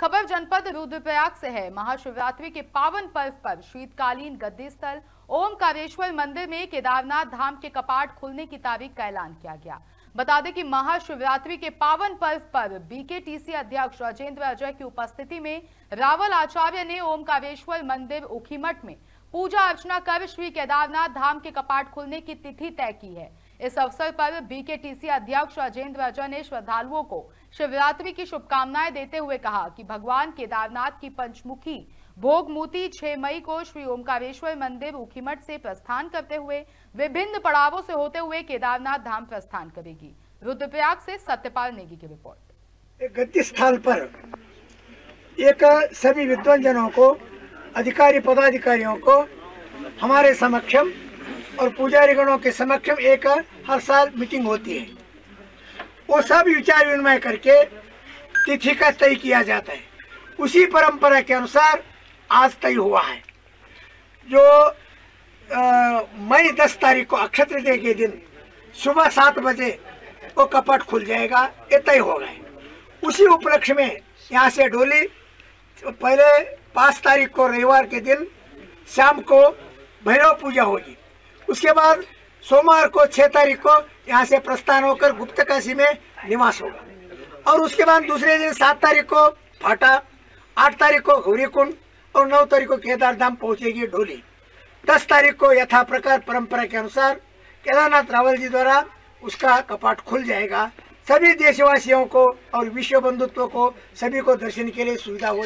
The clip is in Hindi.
खबर जनपद रुद्रप्रयाग से है। महाशिवरात्रि के पावन पर्व पर शीतकालीन गद्दी स्थल ओमकारेश्वर मंदिर में केदारनाथ धाम के कपाट खुलने की तारीख का ऐलान किया गया। बता दें कि महाशिवरात्रि के पावन पर्व पर बीकेटीसी अध्यक्ष राजेंद्र अजय की उपस्थिति में रावल आचार्य ने ओमकारेश्वर मंदिर ऊखीमठ में पूजा अर्चना कर श्री केदारनाथ धाम के कपाट खुलने की तिथि तय की है। इस अवसर पर बीकेटीसी अध्यक्ष राजेंद्र अजय ने श्रद्धालुओं को शिवरात्रि की शुभकामनाएं देते हुए कहा कि भगवान केदारनाथ की पंचमुखी भोगमूर्ति 6 मई को श्री ओमकारेश्वर मंदिर ऊखीमठ से प्रस्थान करते हुए विभिन्न पड़ावों से होते हुए केदारनाथ धाम प्रस्थान करेगी। रुद्रप्रयाग से सत्यपाल नेगी की रिपोर्ट। गद्दी स्थल पर एक सभी विद्वान जनों को, अधिकारी पदाधिकारियों को हमारे समक्षम और पुजारी गणों के समक्षम एक हर साल मीटिंग होती है। वो सब विचार विनिमय करके तिथि का तय किया जाता है। उसी परंपरा के अनुसार आज तय हुआ है। जो मई 10 तारीख को अक्षय तृतीया के दिन सुबह 7 बजे वो कपाट खुल जाएगा, ये तय हो गए। उसी उपलक्ष्य में यहाँ से डोली पहले 5 तारीख को रविवार के दिन शाम को भैरव पूजा होगी। उसके बाद सोमवार को 6 तारीख को यहाँ से प्रस्थान होकर गुप्तकाशी में निवास होगा और उसके बाद दूसरे दिन 7 तारीख को फाटा, 8 तारीख को गौरीकुंड और 9 तारीख को केदार धाम पहुँचेगी डोली। 10 तारीख को यथा प्रकार परंपरा के अनुसार केदारनाथ रावल जी द्वारा उसका कपाट खुल जाएगा। सभी देशवासियों को और विश्व बंधुत्व को सभी को दर्शन के लिए सुविधा हो।